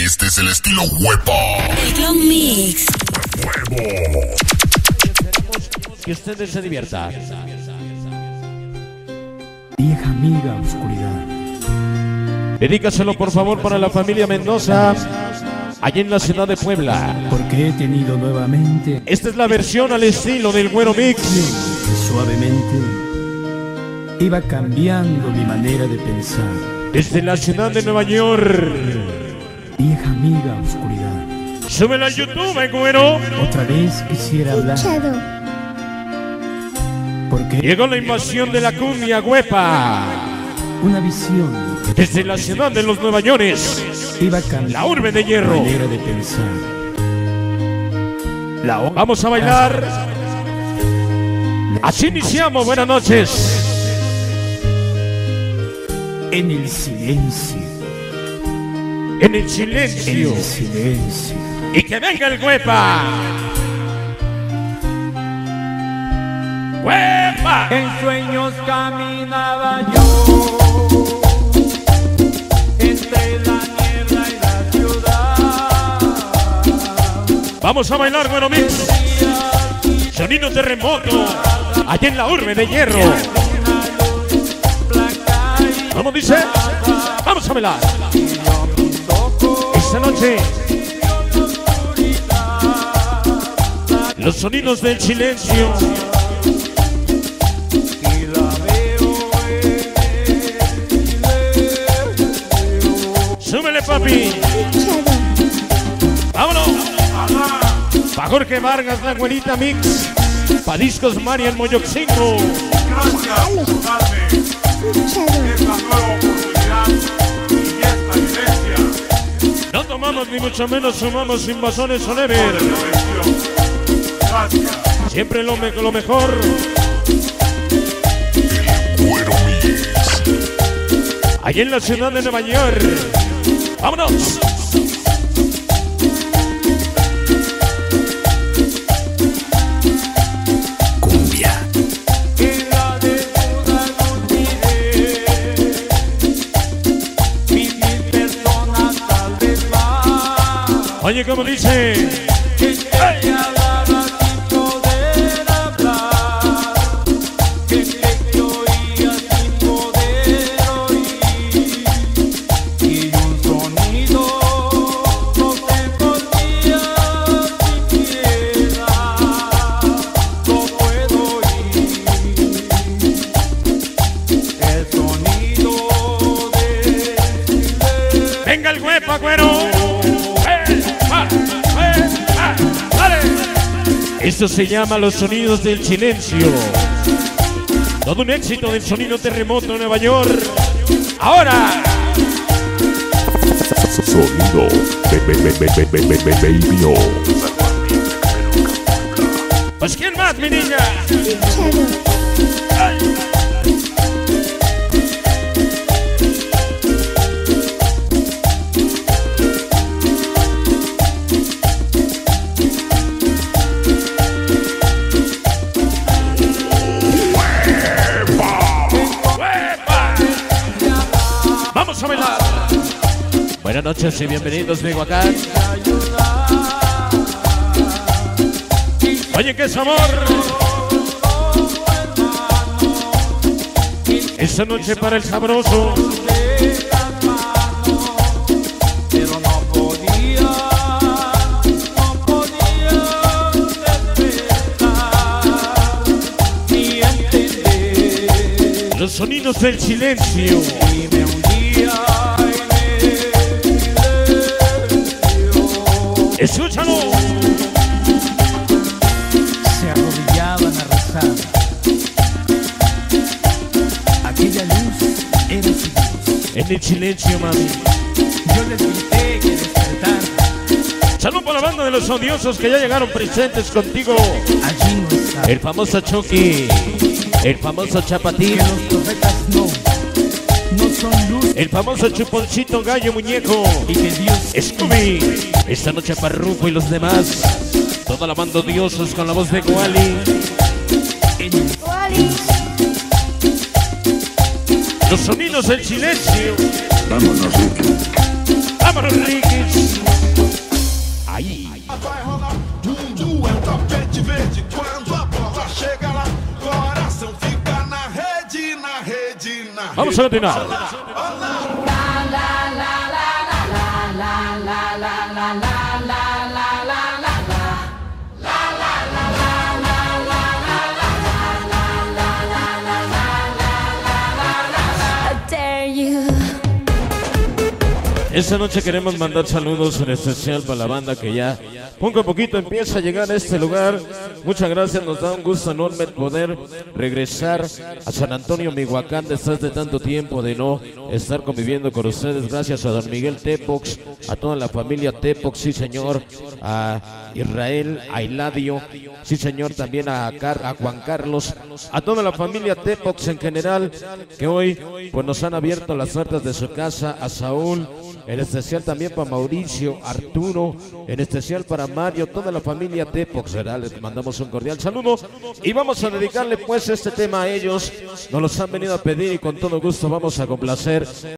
Este es el estilo Huepa. El Clown Mix. Huevo. Que ustedes se diviertan. Vieja amiga oscuridad. Dedícaselo por favor para la familia Mendoza, allí en la ciudad de Puebla. Porque he tenido nuevamente Esta es la versión al estilo del Güero Mix. que suavemente iba cambiando mi manera de pensar. Desde la ciudad de Nueva York. Vieja amiga oscuridad. Súbela a YouTube, Güero. Otra vez quisiera hablar. Porque Llegó la invasión de la cumbia Huepa. una visión Desde la ciudad de los Nueva York, iba cambiando la urbe de hierro. mi manera de pensar. Vamos a bailar. Así iniciamos. Buenas noches. En el silencio. En el En silencio. el silencio. Y que venga el Huepa. ¡Huepa! En sueños caminaba yo entre la niebla y la ciudad. Vamos a bailar, Güero Mix. Sonido terremoto. Allá en la urbe de hierro. ¿Cómo dice? Vamos a bailar. Esta noche. Los sonidos del silencio. Súbele, papi. Vámonos. Pa' Jorge Vargas, la güerita Mix. Pa' Discos Marian Moyoxingo. Gracias por darme esta nueva oportunidad y esta vivencia. No tomamos ni mucho menos sumamos invasores Olever. Gracias. Siempre lo mejor. Güero Mix. Allí en la ciudad de Nueva York. ¡Vámonos! Cumbia. En la desnuda lucidez, mil personas tal vez más. Oye, como dice. Gente que hablaba sin poder hablar, gente que oía sin poder oír, y un sonido no se podía sin piedad, no puedo oír, el sonido de silencio. ¡Venga el Huepa, güero! Esto se llama los sonidos del silencio. Todo un éxito del sonido terremoto en Nueva York. Ahora. Sonido. Baby. Pues ¿quién más, mi niña? Ay. Vamos a bailar. Buenas noches y bienvenidos de Huacán. Oye, qué sabor. Esta noche para el sabroso. Pero no podía despertar ni entender, Los sonidos del silencio. y me hundía en el silencio. Escúchalo. Se arrodillaban a rezar. Aquella luz era su Dios. En el silencio, mami. Yo les grité que despertaran. Salud por la banda de los odiosos que ya llegaron presentes contigo. Allí no estaba. El famoso Chucky. El famoso Chapatín. Que los profetas no son luz. El famoso Chuponcito Gallo Muñeco. Y que Dios Scooby. Esta noche Parrupo y los demás. Toda la banda odiosos con la voz de Wally. en el Los sonidos del silencio. Vámonos, Ricky. Vámonos, Ricky. vai rolar. Mundo é um tapete verde quando a bola chega lá. Coração fica na rede, na rede, na rede. Vamos a continuar. Esta noche queremos mandar saludos en especial para la banda que ya poco a poquito empieza a llegar a este lugar. Muchas gracias, nos da un gusto enorme poder regresar a San Antonio, Michoacán, después de tanto tiempo de no estar conviviendo con ustedes. Gracias a don Miguel Tepox, a toda la familia Tepox, sí señor, a Israel, a Hiladio, sí señor, también a Juan Carlos, a toda la familia Tepox en general, que hoy pues nos han abierto las puertas de su casa, a Saúl, en especial también para Mauricio, Arturo, en especial para Mario, toda la familia Tepox, ¿verdad? Les mandamos un cordial saludo y vamos a dedicarle pues este tema a ellos. Nos los han venido a pedir y con todo gusto vamos a complacer.